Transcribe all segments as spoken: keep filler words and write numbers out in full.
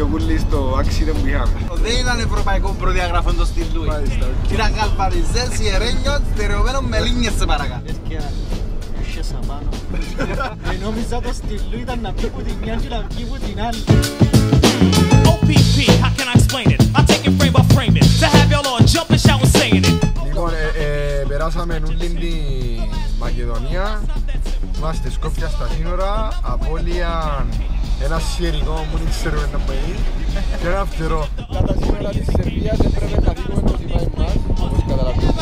ο Κούλης στο άξιδο που είχαμε. Δεν ήταν ευρωπαϊκό προδιαγραφόν το Στυλ Λούι. Ήταν καλπαριζές, ιερένιος, στερεωμένο με λίνιες σε παρακάτω. Έσχεσα πάνω. Νόμιζα το Στυλ Λούι ήταν να πει που την μια και να πει που την άλλη. Ο πι πι, how can I explain it? I take it frame by frame it to have y'all all jumping, shouting, saying it. Λοιπόν, περάσαμε όλη την Μακεδονία. Είμαστε Σκόπια στα σύνορα, απώλεια ένα σιερικό που δεν ξέρουμε να πάει και ένα φτερό. Κατά σύνορα της Σερβίας έπρεπε να δείχνουμε το σημάδι μας, όπως καταλαβαίνετε.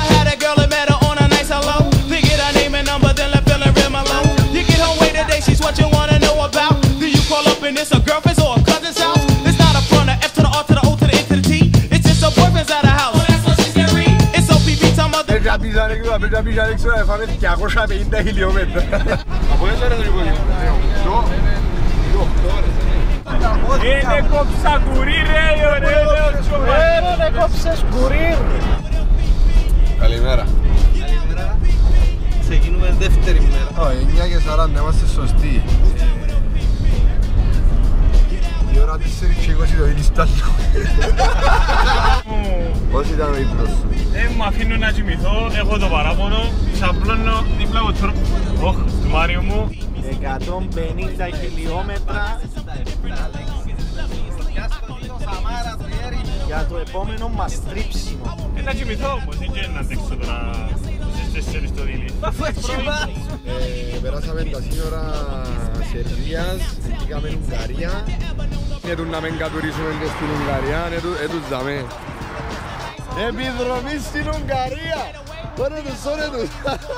Πρέπει να πεις Αλέξο να φάμε διακόσια πενήντα χιλιόμετρα. Από έσαι ρε το υπόδειο. Είναι κόψα κουρί ρε ωραία. Είναι κόψες κουρί. Καλημέρα. Καλημέρα. Ξεκινούμε δεύτερη μέρα. εννιά και σαράντα, είμαστε σωστοί. Η ώρα τέσσερα και είκοσι το είναι στάλιο. Πώς ήταν ο ύπνος σου? Ε, μου αφήνουν να κοιμηθώ, έχω το παράπονο, ξαπλώνω δίπλα από το όχ του Μάριου μου. εκατόν πενήντα χιλιόμετρα για το επόμενο μας τρίψιμο. Ε, να κοιμηθώ όμως, δεν και να αντέξω τώρα στις τέσσερις το δίλη. Περάσαμε τα σύνορα Σερβίας, πήγαμε Ουγγαρία. Έτουν να μην κατουρίσουμε και στην Ουγγαρία, έτουν ζαμε. Επιδρομή στην Ουγγαρία! Ωρε τους, ωρε τους!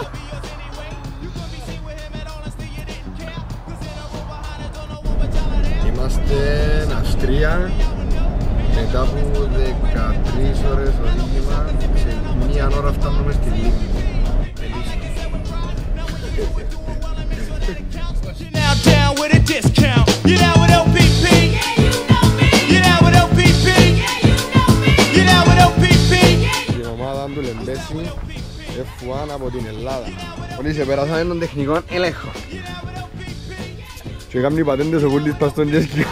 Είμαστε στην Αυστρία. Μετά από δεκατρείς ώρες οδήγημα, σε μία ώρα φτάνουμε στη Λίμνη. Την ομάδα του Λεμπέση εφ ουάν από την Ελλάδα. Όλοι σε περάσαμε τον τεχνικό έλεγχο. Και έκαμε οι πατέντες ο Κούλης πας στον Τζέσκι.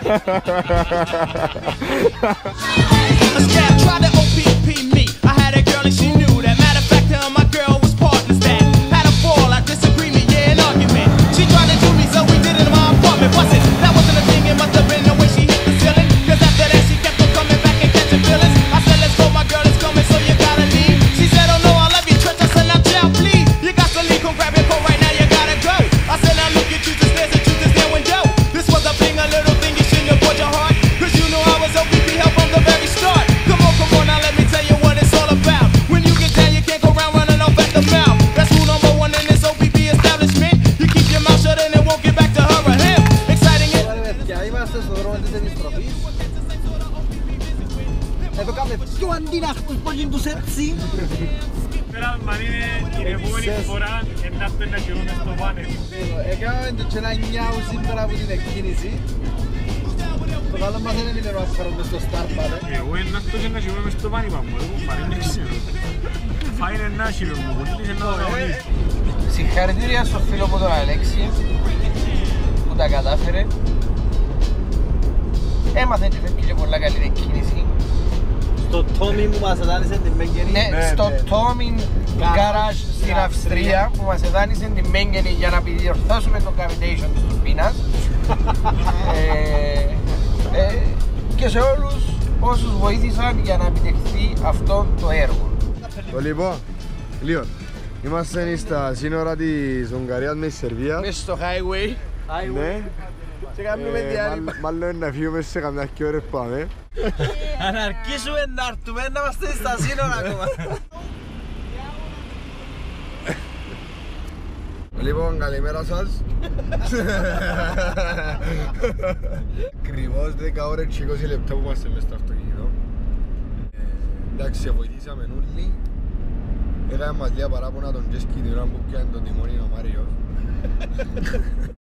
Εδώ κάμε πιο αντινάχτους πολύ τους έτσι. Πέρα αν είναι την επόμενη φορά να έρθουν να γυρούμε στο πάνελ. Έκαναμε το και ένα νιάου σήμερα από την εκκίνηση. Το καλό μας δεν είναι να φέρουμε στο Στάρπα. Εγώ είναι αυτό και να γυρούμε στο πάνελ μου, εγώ παρήν δεν ξέρω. Φάινε να γυρούμε, πολύ σε να το αγωνίσει. Συγχαρητήρια στο φίλο μου τον Αλέξη που τα κατάφερε. Έμαθε και φεύγει και πολλά καλή εκκίνηση. Στο Τόμι που μας εδάνησε την Μέγγενη. Ναι, στο Τόμι Garage στην Αυστρία που μας εδάνησε την Μέγγενη για να επιδιορθώσουμε το cavitation της τουρμπίνας. Και σε όλους όσους βοήθησαν για να επιτευχθεί αυτό το έργο. Λοιπόν, λίγο. Είμαστε στα σύνορα της Ουγγαρίας με τη Σερβία. Μέσα στο highway. Ναι. Και κάνουμε διάλειμμα. Μάλλον να φύγουμε σε καμιά και ώρες πάμε. Αν αρκίσουμε να έρθουμε να είμαστε στα σύνορα ακόμα. Λοιπόν, καλημέρα σας. Ακριβώς δέκα ώρες και είκοσι λεπτά που είμαστε μες στο αυτοκίνητο. Εντάξει, βοηθήσαμε όλοι. Έκαμε μας λίγα παράπονα τον Τζέσκι την ώρα που πιάνε τον τιμόνι ο Μάριος.